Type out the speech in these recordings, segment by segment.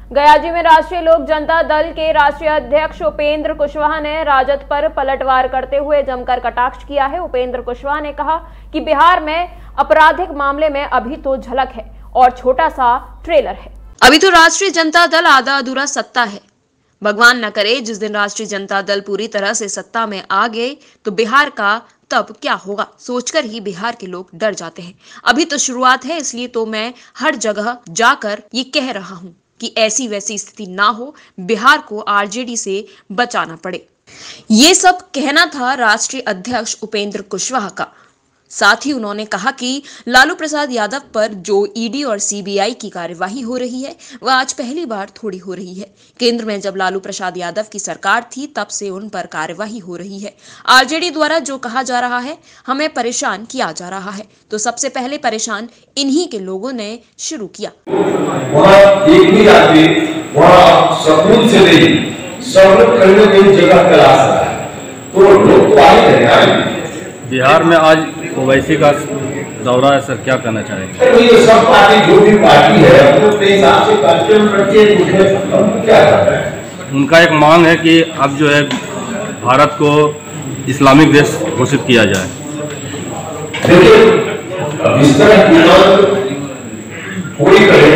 गयाजी में राष्ट्रीय लोक जनता दल के राष्ट्रीय अध्यक्ष उपेंद्र कुशवाहा ने राजद पर पलटवार करते हुए जमकर कटाक्ष किया है। उपेंद्र कुशवाहा ने कहा कि बिहार में आपराधिक मामले में अभी तो झलक है और छोटा सा ट्रेलर है। अभी तो राष्ट्रीय जनता दल आधा अधूरा सत्ता है। भगवान न करे जिस दिन राष्ट्रीय जनता दल पूरी तरह से सत्ता में आ गए तो बिहार का तब क्या होगा सोचकर ही बिहार के लोग डर जाते हैं। अभी तो शुरुआत है, इसलिए तो मैं हर जगह जाकर ये कह रहा हूँ कि ऐसी वैसी स्थिति ना हो, बिहार को आरजेडी से बचाना पड़े। ये सब कहना था राष्ट्रीय अध्यक्ष उपेंद्र कुशवाहा का। साथ ही उन्होंने कहा कि लालू प्रसाद यादव पर जो ईडी और सीबीआई की कार्यवाही हो रही है वह आज पहली बार थोड़ी हो रही है। केंद्र में जब लालू प्रसाद यादव की सरकार थी तब से उन पर कार्यवाही हो रही है। आरजेडी द्वारा जो कहा जा रहा है हमें परेशान किया जा रहा है, तो सबसे पहले परेशान इन्हीं के लोगों ने शुरू किया। एक भी आदमी सकून से नहीं, सब लोग कहीं ना कहीं जगह तलाश रहा है, तो लोग तो आए। बिहार में आज ओवैसी का दौरा है सर, क्या कहना चाहेंगे? ये सब पार्टी जो भी पार्टी है अपने हिसाब से कार्यक्रम करके क्या कर रहा है। उनका एक मांग है कि अब जो है भारत को इस्लामिक देश घोषित किया जाए। देखिए अब इस तरह की बात कोई करे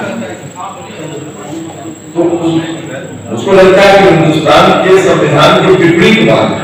तो उसको लगता है कि हिंदुस्तान के संविधान के विपरीत बात है।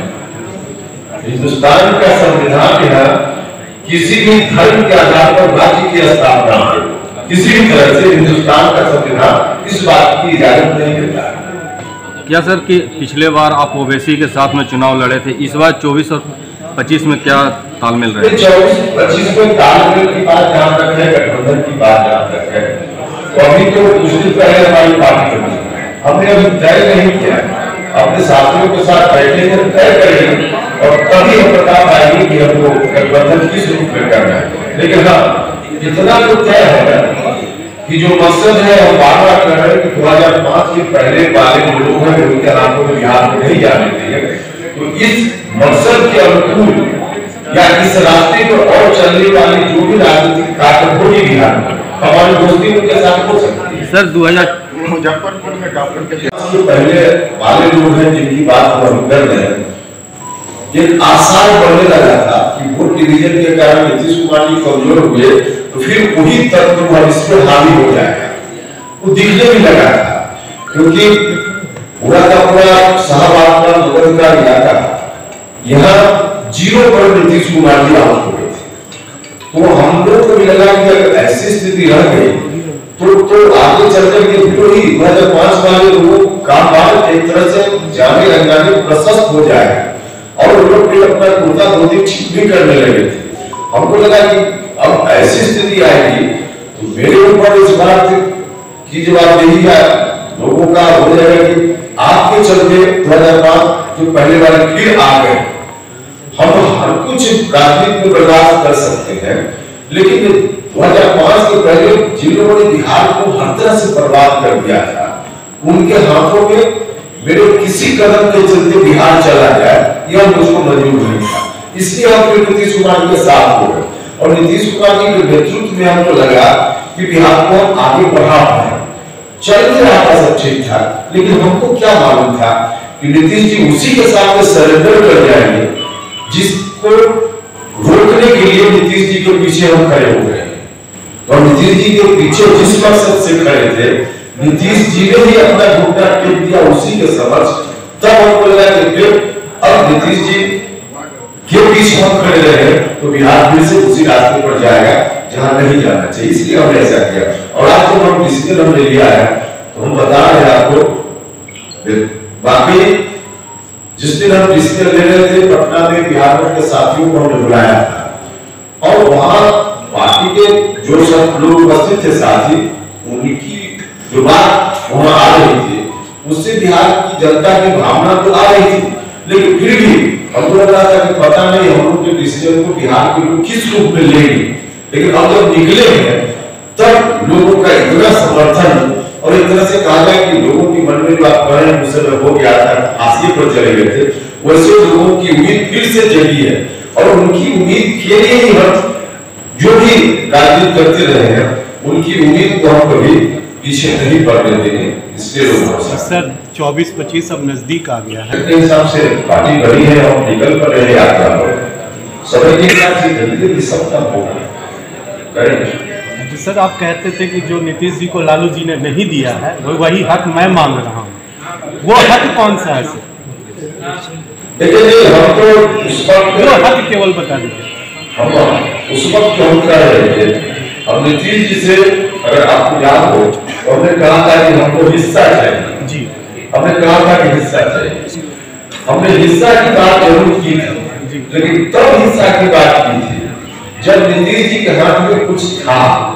हिंदुस्तान का संविधान है किसी भी धर्म के आधार पर राज्य की स्थापना है, किसी भी तरह से हिंदुस्तान का संविधान इस बात की इजाजत नहीं देता है। क्या सर कि पिछले बार आप ओवैसी के साथ में चुनाव लड़े थे, इस बार 24 और 25 में क्या तालमेल रहे? 24-25 में तालमेल की बात जहाँ तक है, गठबंधन की बात जहाँ तक है, तो अभी तो कुछ दिन पहले हमारी पार्टी हमने अभी तय नहीं किया, अपने साथियों के साथ बैठेंगे, तय करेंगे और तभी हम बता पाएंगे कि हमको गठबंधन किस रूप में करना है। लेकिन हाँ इतना तो तय है कि जो मकसद है हम बार बार कर रहे हैं कि 2005 के पहले वाले जो लोग हैं उनके हाथों में बिहार में नहीं जाने देंगे, तो इस मकसद के अनुकूल या इस रास्ते पर और चलने वाली जो भी राजनीतिक ताकत होगी बिहार में, हमारी दोस्ती उनके साथ हो सकती है। सर मुजफ्फरपुर में डॉक्टर के पहले वाले लोग हैं जिनकी बात हम कर रहे हैं, ये आसार बढ़ने लगा था कि वोट डिवीजन के कारण नीतीश कुमार जी कमजोर हुए तो फिर वही तत्व इस पर हावी हो जाएगा, वो दिखने भी लगा था। क्योंकि पूरा का पूरा शाहबाद नगर का इलाका यहाँ 0 पर नीतीश कुमार जी आउट हो गए थे, तो हम लोग को भी लगा कि अगर ऐसी स्थिति रह गई तो आगे चलकर के फिर ही 2005 वाले लोगों का मार्ग एक तरह से जाने अनजाने प्रशस्त हो जाएगा और लोग फिर अपना कुर्ता धोती ठीक भी करने लगे थे। हमको लगा कि अब ऐसी स्थिति आएगी तो मेरे ऊपर इस बात की जवाबदेही है लोगों का हो जाएगा कि आपके चलते 2005 जो पहले वाले फिर आ गए। हम हर कुछ राजनीति में बर्दाश्त कर सकते हैं, लेकिन 2005 के पहले जिन लोगों ने बिहार को हर तरह से बर्बाद कर दिया था, उनके हाथों में मेरे किसी कदम के चलते बिहार चला जाए यह मुझको मंजूर नहीं था। इसलिए हम फिर नीतीश कुमार के साथ हो गए और नीतीश कुमार जी के नेतृत्व में हमको लगा कि बिहार को हम आगे बढ़ा पाए। चल नहीं रहा था सब ठीक ठाक, लेकिन हमको क्या मालूम था कि नीतीश जी उसी के सामने सरेंडर कर जाएंगे जिसको रोकने के लिए नीतीश जी के पीछे हम खड़े हो गए। और नीतीश जी के पीछे जिस मकसद से खड़े थे, नीतीश जी ने ही अपना घुटना टेक दिया उसी के समक्ष। तब हमको लगा कि फिर अब नीतीश जी के पीछे हम खड़े रहे तो बिहार फिर से उसी रास्ते पर जाएगा जहां नहीं जाना चाहिए, इसलिए हमने ऐसा किया। और आज जब हम डिसीजन हमने लिया है तो हम बता रहे हैं आपको, बाकी जिस दिन हम डिसीजन ले रहे थे पटना में बिहार के साथियों को हमने बुलाया था और वहां पार्टी के जो सब लोग उपस्थित थे साथी, उनकी जो बात वहां आ रही थी उससे बिहार की जनता की भावना तो आ रही थी, लेकिन फिर भी हमको लग रहा था कि पता नहीं हम लोग के डिसीजन को बिहार के लोग किस रूप में लेंगे। लेकिन अब जब निकले हैं तब लोगों का इतना समर्थन और एक तरह से कहा जाए कि लोगों के मन में जो आप कह रहे हैं मुझसे हो गया था, हाशिए पर चले गए थे, वैसे लोगों की उम्मीद फिर से जगी है और उनकी उम्मीद के लिए ही हम जो भी राजनीति करते रहे हैं उनकी उम्मीद को हम कभी पीछे नहीं पड़ने देंगे, इसलिए लोग सर 24-25 अब नजदीक आ गया है। के हिसाब से पार्टी बड़ी है और निकल पर रहे यात्रा पर समय के हिसाब से जल्दी भी सबका होगा करेंगे। तो सर आप कहते थे कि जो नीतीश जी को लालू जी ने नहीं दिया है वही हक मैं मांग रहा हूँ, वो हक कौन सा है सर? देखिए हम तो उस वक्त वो हक केवल बता दीजिए। हम उस वक्त हम कर रहे थे, हम नीतीश जी से अगर आपको याद हो तो हमने कहा था कि हमको हिस्सा चाहिए जी, हमने कहा था कि हिस्सा चाहिए, हमने हिस्सा की बात जरूर की थी, लेकिन तब हिस्सा की बात की थी जब नीतीश जी के हाथ में कुछ था,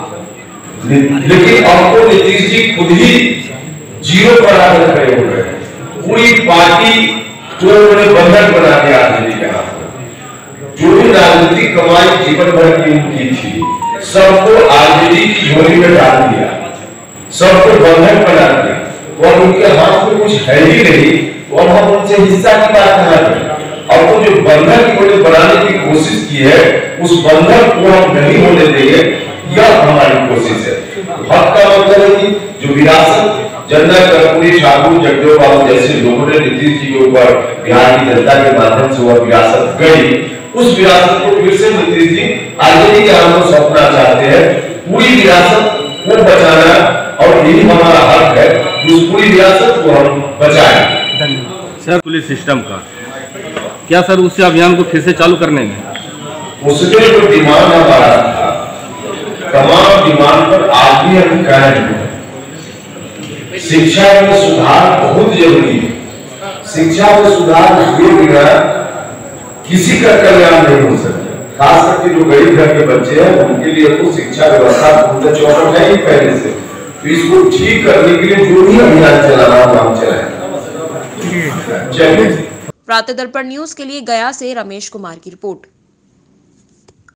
लेकिन आपको नीतीश जी खुद ही जीरो पर आकर खड़े हो गए, पूरी पार्टी को उन्होंने बंधक बना के आदमी के हाथ में, जो भी राजनीतिक कमाई जीवन भर की उनकी थी सबको आरजेडी की झोली में डाल दिया, सबको बंधक बना दिया और उनके हाथ में कुछ है ही नहीं और हम उनसे हिस्सा की बात कहाँ करें। अब वो जो बंधक उन्होंने बनाने की कोशिश की है उस बंधक को हम नहीं होने देंगे, यह हमारी कोशिश है। हक का मतलब है कि जो विरासत जनरल कर्पूरी ठाकुर जगदेव बाबू जैसे लोगों ने नीतीश जी के ऊपर बिहार की जनता के माध्यम से वह विरासत गई, उस विरासत को फिर से नीतीश जी आरजेडी के हाथ में सौंपना चाहते हैं। पूरी विरासत को बचाना और यही हमारा हक है, उस पूरी विरासत को हम बचाएं। सर पुलिस सिस्टम का क्या सर उस अभियान को फिर से चालू करने में उसके जो डिमांड हमारा था, तमाम डिमांड पर आज भी हम कायम हैं। शिक्षा में सुधार बहुत जरूरी है, शिक्षा में सुधार हुए बिना किसी का कल्याण नहीं हो सकता, खास करके जो गरीब घर के बच्चे हैं उनके लिए तो शिक्षा व्यवस्था पूर्ण चौपट है ही पहले से, तो इसको ठीक करने के लिए जो भी अभियान चलाना हम चलाएं। प्रातः दर्पण न्यूज के लिए गया से रमेश कुमार की रिपोर्ट।